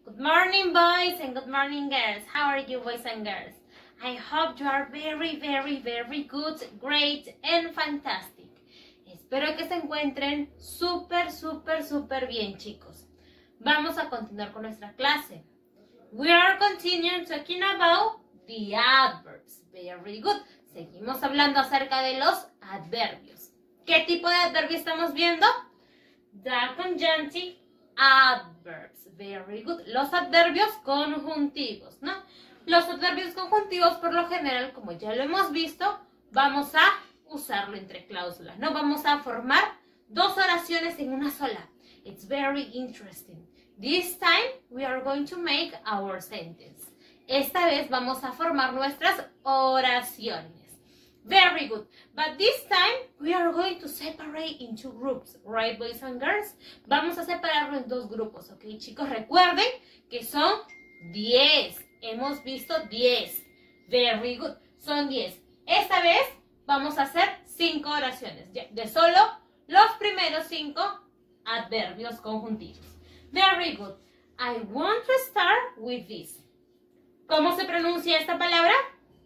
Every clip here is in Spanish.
Good morning, boys, and good morning, girls. How are you, boys and girls? I hope you are very, very, very good, great, and fantastic. Espero que se encuentren súper, súper, súper bien, chicos. Vamos a continuar con nuestra clase. We are continuing talking about the adverbs. Very good. Seguimos hablando acerca de los adverbios. ¿Qué tipo de adverbio estamos viendo? The conjunctive adverbs. Very good. Los adverbios conjuntivos, ¿no? Los adverbios conjuntivos, por lo general, como ya lo hemos visto, vamos a usarlo entre cláusulas, ¿no? Vamos a formar dos oraciones en una sola. It's very interesting. This time, we are going to make our sentence. Esta vez vamos a formar nuestras oraciones. Very good. But this time, we are going to separate into groups. Right, boys and girls? Vamos a separarlo en dos grupos, ¿ok, chicos? Recuerden que son 10. Hemos visto 10. Very good. Son 10. Esta vez vamos a hacer 5 oraciones. De solo los primeros 5 adverbios conjuntivos. Very good. I want to start with this. ¿Cómo se pronuncia esta palabra?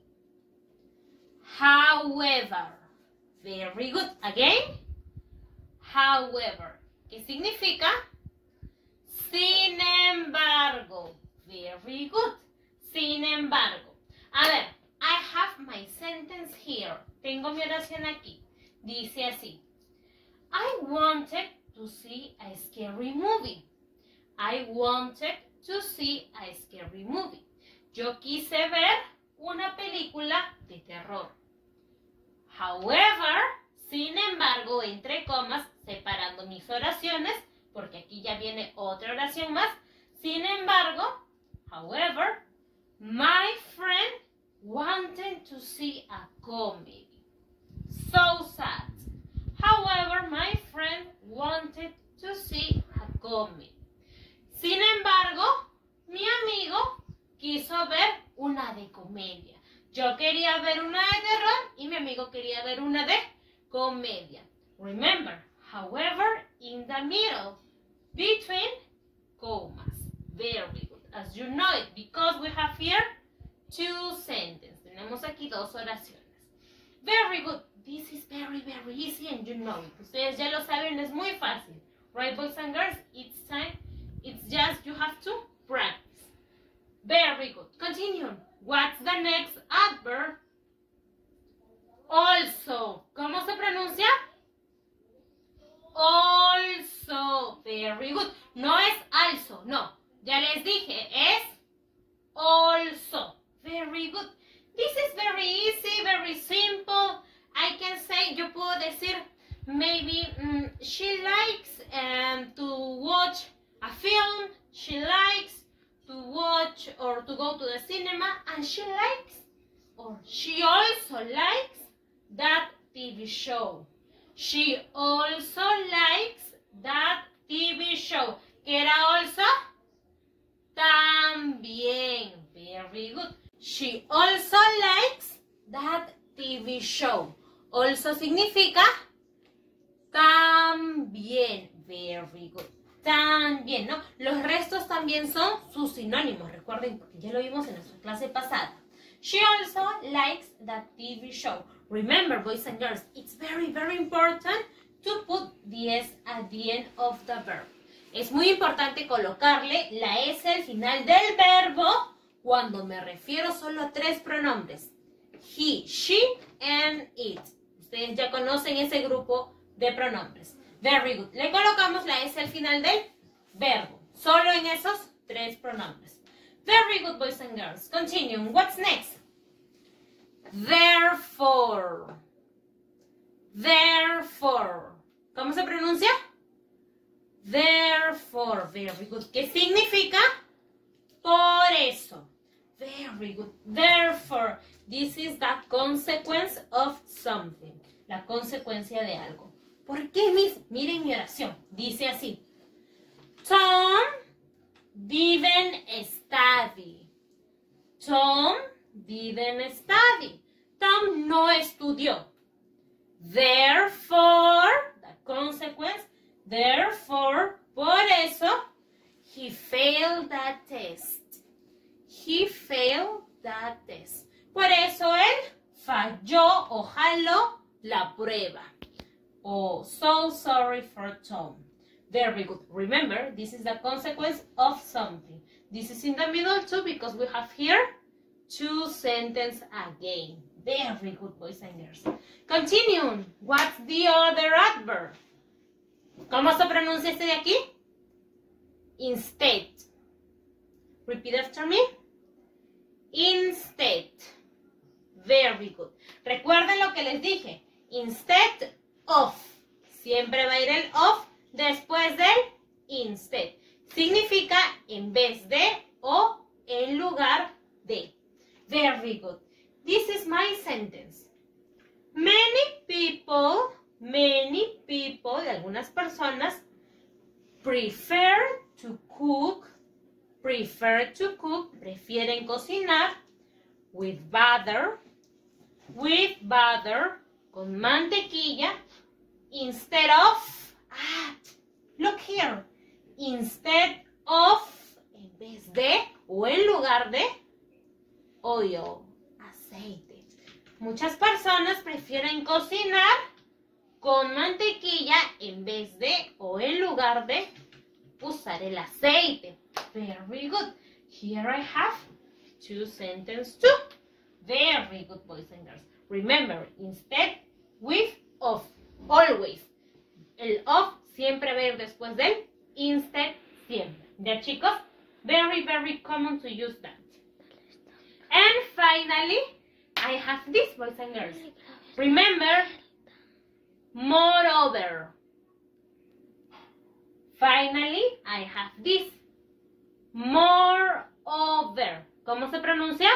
However. Very good. Again. However. ¿Qué significa? Sin embargo. Very good. Sin embargo. A ver. I have my sentence here. Tengo mi oración aquí. Dice así. I wanted to see a scary movie. I wanted to see a scary movie. Yo quise ver una película de terror. However, sin embargo, entre comas, separando mis oraciones, porque aquí ya viene otra oración más. Sin embargo, however, my friend wanted to see a comedy. So sad. However, my friend wanted to see a comedy. Sin embargo, mi amigo quiso ver una de comedia. Yo quería ver una de terror y mi amigo quería ver una de comedia. Remember, however, in the middle, between commas. Very good. As you know it, because we have here 2 sentences. Tenemos aquí 2 oraciones. Very good. This is very, very easy and you know it. Ustedes ya lo saben, es muy fácil. Right, boys and girls? It's time. It's just you have to practice. Very good. Continue. What's the next adverb? Also. ¿Cómo se pronuncia? Also. Very good. No es also, no. Ya les dije, es also. Very good. This is very easy, very simple. I can say, yo puedo decir, maybe she likes to watch a film. She likes to watch or to go to the cinema, and she likes or she also likes that TV show. She also likes that TV show. ¿Qué era also? También. Very good. She also likes that TV show. Also significa también. Very good. También, ¿no? Los restos también son sus sinónimos, recuerden, porque ya lo vimos en nuestra clase pasada. She also likes that TV show. Remember, boys and girls, it's very, very important to put the S at the end of the verb. Es muy importante colocarle la S al final del verbo cuando me refiero solo a 3 pronombres. He, she, and it. Ustedes ya conocen ese grupo de pronombres. Very good. Le colocamos la S al final del verbo. Solo en esos 3 pronombres. Very good, boys and girls. Continue. What's next? Therefore. Therefore. ¿Cómo se pronuncia? Therefore. Very good. ¿Qué significa? Por eso. Very good. Therefore. This is the consequence of something. La consecuencia de algo. ¿Por qué, Miss? Miren mi oración. Dice así. Tom didn't study. Tom didn't study. Tom no estudió. Therefore, the consequence, therefore, por eso, he failed that test. malo la prueba. Oh, so sorry for Tom. Very good. Remember, this is the consequence of something. This is in the middle too because we have here two sentences again. Very good, boys and girls. Continue. What's the other adverb? ¿Cómo se pronuncia este de aquí? Instead. Repeat after me. Instead. Very good. Recuerden lo que les dije. Instead of. Siempre va a ir el of después del instead. Significa en vez de o en lugar de. Very good. This is my sentence. Many people, algunas personas, prefieren cocinar with butter, con mantequilla, instead of, look here, instead of, en vez de, o en lugar de, oil, aceite. Muchas personas prefieren cocinar con mantequilla en vez de, o en lugar de, usar el aceite. Very good. Here I have two sentences too. Very good, boys and girls. Remember, instead, with, of. Always. El of siempre va a ir después del instead, siempre. ¿Ya, chicos? Very, very common to use that. And finally, I have this, boys and girls. Remember, moreover. Finally, I have this. Moreover. ¿Cómo se pronuncia?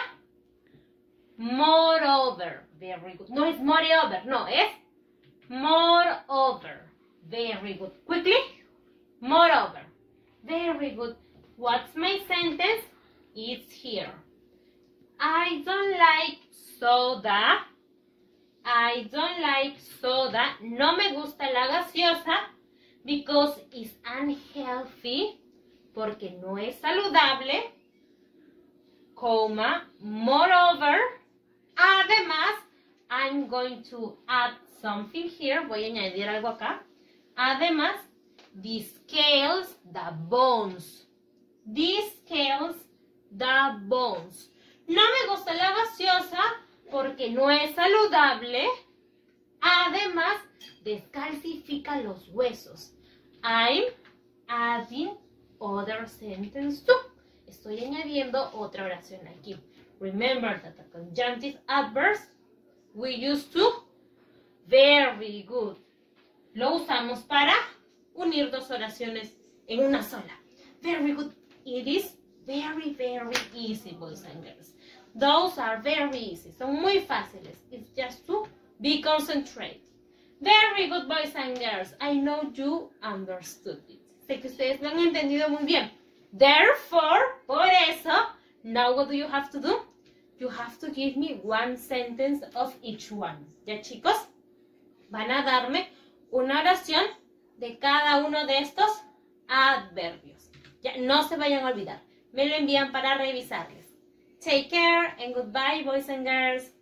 Moreover. Very good. No es moreover, no, es moreover. Very good. Quickly. Moreover. Very good. What's my sentence? It's here. I don't like soda. I don't like soda. No me gusta la gaseosa because it's unhealthy. Porque no es saludable. Coma. Moreover. Además, I'm going to add something here. Voy a añadir algo acá. Además, this scales the bones. This scales the bones. No me gusta la gaseosa porque no es saludable. Además, descalcifica los huesos. I'm adding other sentence too. Estoy añadiendo otra oración aquí. Remember that the conjunctive adverbs we use to. Very good. Lo usamos para unir dos oraciones en una sola. Very good. It is very, very easy, boys and girls. Those are very easy. Son muy fáciles. It's just to be concentrated. Very good, boys and girls. I know you understood it. Sé que ustedes lo han entendido muy bien. Therefore, por eso, now what do you have to do? You have to give me one sentence of each one. ¿Ya, chicos? Van a darme una oración de cada uno de estos adverbios. Ya, no se vayan a olvidar. Me lo envían para revisarles. Take care and goodbye, boys and girls.